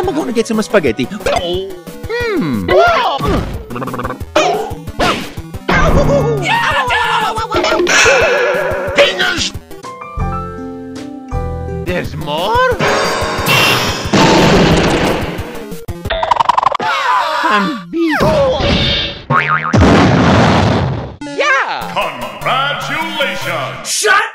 I'm gonna get some spaghetti. Fingers! There's more? I'm beat. Yeah! Congratulations! Shut